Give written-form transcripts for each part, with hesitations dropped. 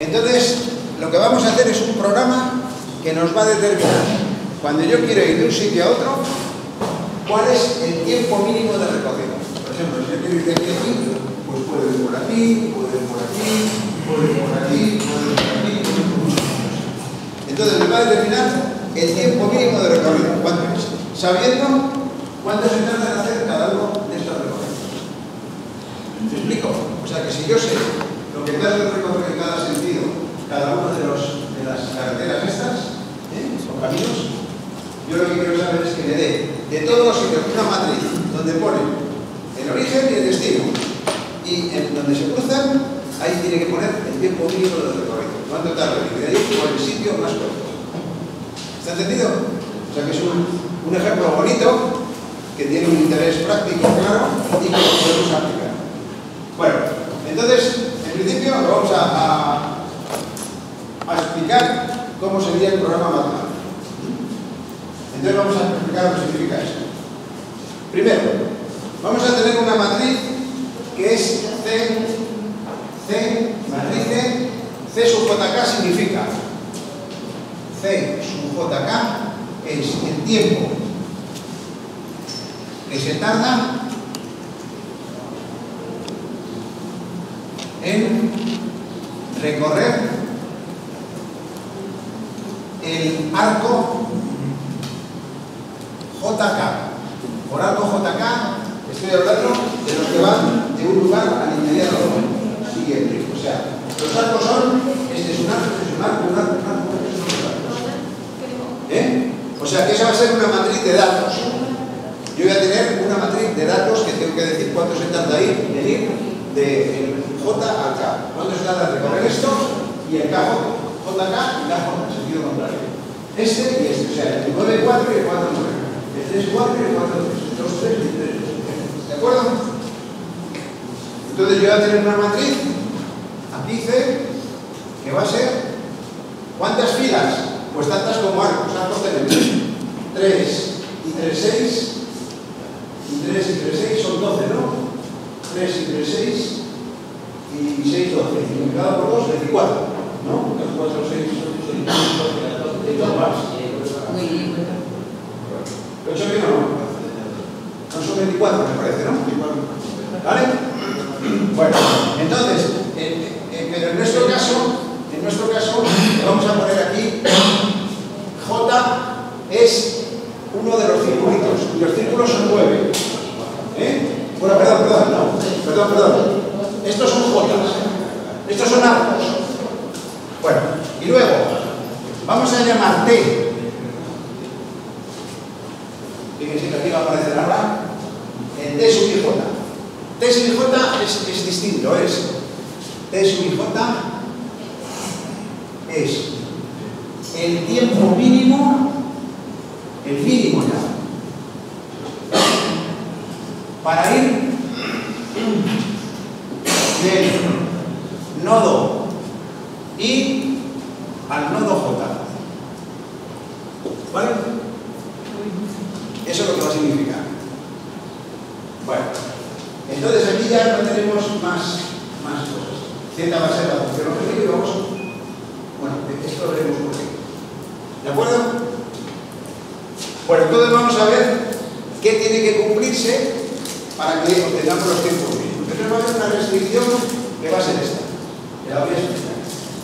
Entonces, lo que vamos a hacer es un programa que nos va a determinar, cuando yo quiero ir de un sitio a otro, cuál es el tiempo mínimo de recorrido. Por ejemplo, si yo quiero ir de aquí a aquí, pues puedo ir por aquí, puedo ir por aquí, puedo ir por aquí, puedo ir por aquí, puedo ir por aquí. Entonces, me va a determinar el tiempo mínimo de recorrido. ¿Cuánto es? Sabiendo cuánto se tarda en hacer cada uno de estos recorridos. ¿Me explico? O sea, que si yo sé lo que tarda en recorrer en cada sentido, cada uno de las carreteras estas, son caminos, yo lo que quiero saber es que le dé de todos los sitios una matriz donde pone el origen y el destino, y en donde se cruzan, ahí tiene que poner el tiempo mínimo del recorrido. ¿Cuánto tarda? Y de ahí por el sitio más corto. ¿Está entendido? O sea que es un ejemplo bonito, que tiene un interés práctico claro y que lo podemos aplicar. Bueno, entonces, en principio lo vamos a explicar cómo sería el programa matemático. Entonces vamos a explicar lo que significa esto. Primero, vamos a tener una matriz que es C, matriz C sub JK significa C sub JK es el tiempo que se tarda en recorrer el arco JK. Por arco JK estoy hablando de los que van de un lugar al inmediato siguiente. O sea, los arcos son, este es un arco, este es un arco, un arco, un arco, este es un arco. O sea, que esa va a ser una matriz de datos. Yo voy a tener una matriz de datos que tengo que decir cuánto se tarda ahí en ir de J al K. ¿Cuánto se tarda en recorrer esto? Y el K, JK y K, en sentido contrario. Este y este, o sea, el 9, 4 y el 4, 9. El 3, 4 y el 4, 3. El 2, 3 y el 3, 2. ¿De acuerdo? Entonces yo voy a tener una matriz, aquí C, que va a ser, ¿cuántas filas? Pues tantas como arcos. Arcos tenemos 3 y 3, 6. Y 3 y 3, 6 son 12, ¿no? 3 y 3, 6. Y 6, 12. Y multiplicado por 2, 24. ¿No? 4, 6, 8, 12, 12 más. 8 que no son 24, me parece, ¿no? ¿Vale? Bueno, entonces, pero en nuestro caso, le vamos a poner aquí, J es uno de los circulitos, y los círculos son 9. Bueno, perdón. Estos son Jotas, estos son arcos. Bueno, y luego, vamos a llamar T. Fíjense que aquí va a aparecer ahora el T sub I J. T sub I J es distinto, T sub I J es el tiempo mínimo, el mínimo ya, para ir del nodo I al nodo J. ¿Vale? Eso es lo que va a significar. Bueno, entonces aquí ya no tenemos más cosas. Z va a ser la función objetivo y vamos. Bueno, esto lo veremos por qué. ¿De acuerdo? Bueno, entonces vamos a ver qué tiene que cumplirse para que obtengamos los tiempos mínimos. Entonces va a haber una restricción que va a ser esta. Ya la voy a explicar.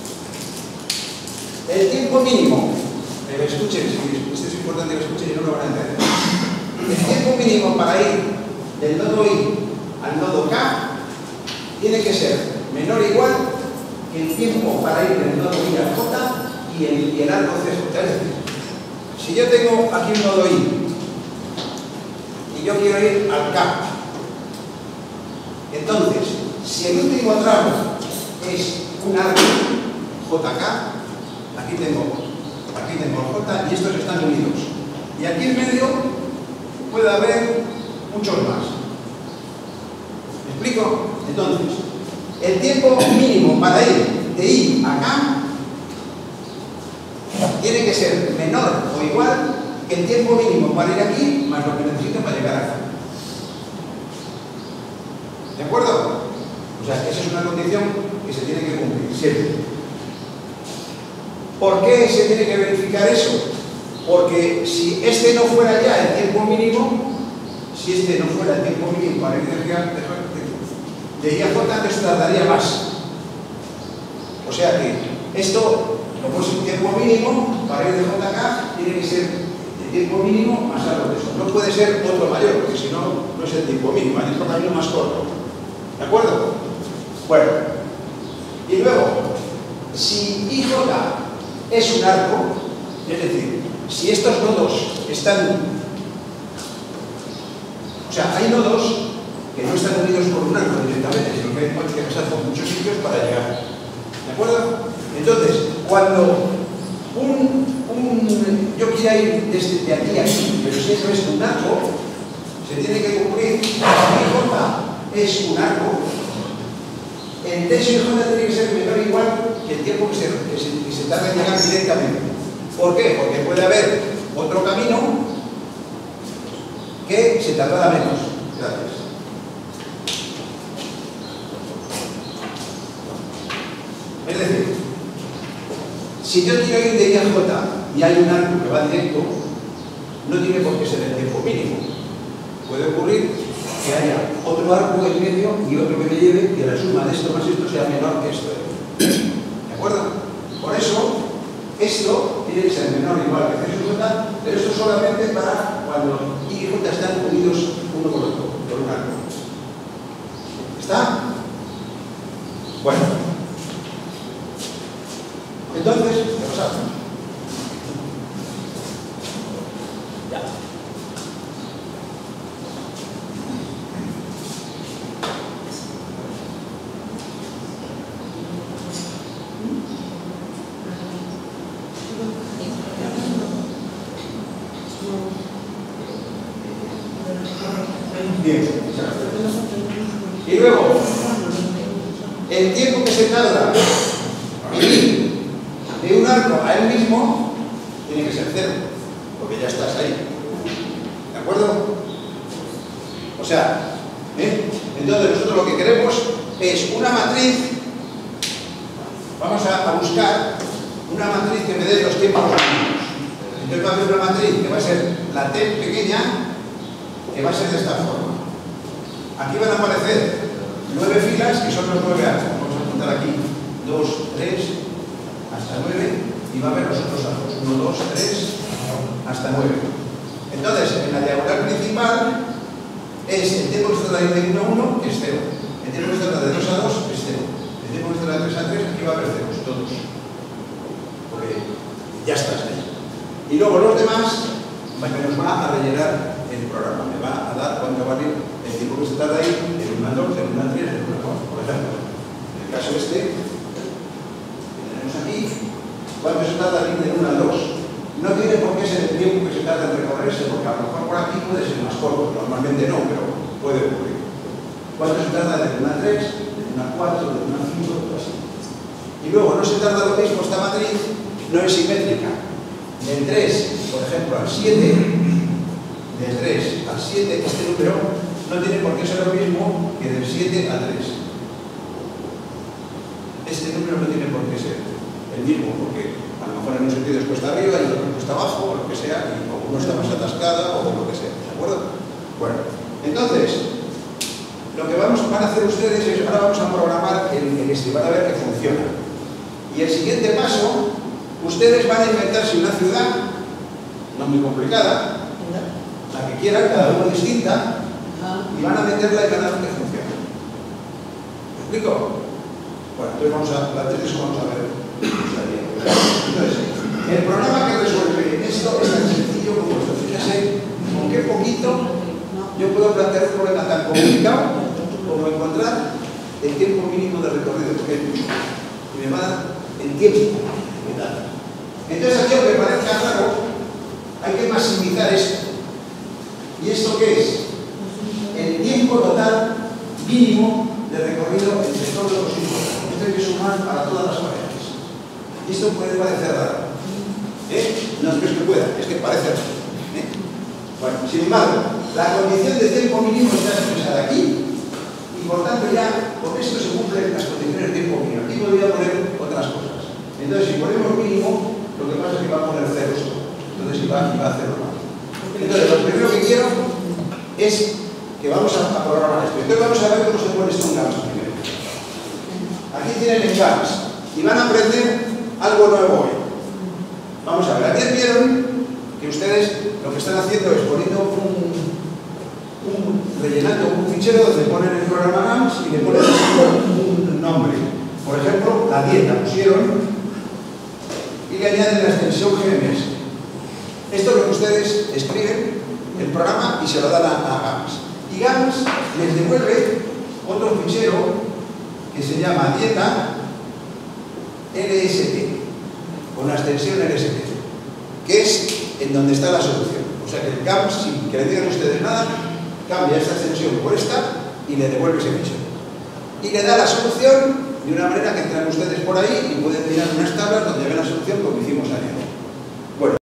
El tiempo mínimo, escuchen, esto es importante que escuchen y no lo van a entender. El tiempo mínimo para ir del nodo I al nodo K tiene que ser menor o igual que el tiempo para ir del nodo I al J y el arco CJ. Es decir, si yo tengo aquí un nodo I y yo quiero ir al K, entonces, si el último tramo es un arco JK, aquí tengo el J y estos están unidos. Y aquí en medio puede haber muchos más. ¿Me explico? Entonces, el tiempo mínimo para ir de I a K tiene que ser menor o igual que el tiempo mínimo para ir aquí más lo que necesito para llegar acá. ¿De acuerdo? O sea, esa es una condición que se tiene que cumplir siempre. ¿Por qué se tiene que verificar eso? Porque si este no fuera ya el tiempo mínimo, para ir de IAJ, esto tardaría más. O sea que esto, como es un tiempo mínimo, para ir de JK tiene que ser el tiempo mínimo más largo de eso. No puede ser otro mayor, porque si no, no es el tiempo mínimo, es el camino más corto. ¿De acuerdo? Bueno, y luego, si IJ es un arco, es decir, si estos nodos están... O sea, hay nodos que no están unidos por un arco directamente, sino que hay que pasar por muchos sitios para llegar. ¿De acuerdo? Entonces, cuando yo quiera ir desde aquí a aquí, pero si eso es un arco, se tiene que cumplir, si J es un arco, el T y J tiene que ser menor o igual que el tiempo que se tarda en llegar directamente. ¿Por qué? Porque puede haber otro camino que se tardará menos. Gracias. Es decir, si yo quiero ir de I a J y hay un arco que va directo, no tiene por qué ser el tiempo mínimo. Puede ocurrir que haya otro arco en medio y otro que me lleve, que la suma de esto más esto sea menor que esto. ¿De acuerdo? Por eso, esto tiene que ser menor o igual que C sub J, pero esto solamente para cuando I y J están unidos uno con otro, por un arco. ¿Está? Bueno. Entonces, ¿qué pasa? Ya. Bien. Y luego, el tiempo que se tarda de un arco a él mismo tiene que ser cero, porque ya estás ahí. ¿De acuerdo? O sea, entonces nosotros lo que queremos es una matriz. Vamos a buscar una matriz que me dé los tiempos mínimos. Entonces va a haber una matriz que va a ser la T pequeña, que va a ser de esta forma. Aquí van a aparecer 9 filas, que son los 9 arcos. Vamos a contar aquí 2, 3, hasta 9, y va a haber los otros arcos, 1, 2, 3, hasta 9. Entonces, en la diagonal principal es el tiempo que se trata de 1 a 1, que es 0. El tiempo que se trata de 2 a 2, es 0. El tiempo que se trata de 3 a 3, aquí va a haber ceros, todos. Porque ya estás ahí. Y luego los demás, me nos va a rellenar el programa. Me va a dar cuánto vale el tiempo que se tarda ahí, del 1 al 2, del 1 al 3, del 1 al 4, por ejemplo. En el caso este, aquí, cuando se tarda de ir del 1 al 2, no tiene por qué ser el tiempo que se tarda en recorrerse, porque a lo mejor por aquí puede ser más corto, normalmente no, pero puede ocurrir. ¿Cuánto se tarda del 1 al 3, del 1 al 4, del 1 al 5, todo así? Y luego no se tarda lo mismo, esta matriz no es simétrica. Del 3, por ejemplo, al 7, del 3 al 7, este número no tiene por qué ser lo mismo que del 7 al 3. Este número no tiene por qué ser el mismo, porque a lo mejor en un sentido es cuesta arriba y en otro cuesta abajo, o lo que sea, y o uno está más atascada o lo que sea, ¿de acuerdo? Bueno, entonces, lo que van a hacer ustedes es, ahora vamos a programar el este, van a ver que funciona. Y el siguiente paso, ustedes van a inventarse una ciudad, no muy complicada, la que quieran, cada uno distinta, y van a meterla y van a ver que funciona. ¿Me explico? Bueno, entonces antes de eso vamos a ver. Entonces, el programa que resuelve esto es tan sencillo como esto. Fíjese con qué poquito yo puedo plantear un problema tan complicado como encontrar el tiempo mínimo de recorrido, porque y me va a dar el tiempo. Entonces, aquí, aunque parezca raro, hay que maximizar esto. ¿Y esto qué es? El tiempo total mínimo de recorrido entre todos los sitios. Esto hay que sumar para todas las variables. Y esto puede parecer raro. No es que pueda, es que parece raro. Bueno, sin embargo, la condición de tiempo mínimo está expresada aquí, y por tanto ya con esto se cumplen las condiciones de tiempo mínimo. Aquí podría poner otras cosas. El Entonces, si ponemos mínimo, lo que pasa es que va a poner ceros. Entonces, va a hacerlo mal. Entonces, lo primero que quiero es que vamos a programar esto. Entonces, vamos a ver cómo se pone esto en GAMS primero. Aquí tienen el GAMS y van a aprender algo nuevo hoy. Vamos a ver, ayer vieron que ustedes lo que están haciendo es poniendo rellenando un fichero donde ponen el programa GAMS y le ponen un nombre. Por ejemplo, la dieta pusieron y le añaden la extensión GMS. Esto es lo que ustedes escriben el programa y se lo dan a GAMS. Y GAMS les devuelve otro fichero que se llama dieta LST, con la extensión LST, que es en donde está la solución. O sea que el GAMS, sin que le digan ustedes nada, cambia esta extensión por esta y le devuelve ese fichero. Y le da la solución de una manera que entran ustedes por ahí y pueden mirar unas tablas donde ven la solución como hicimos ayer.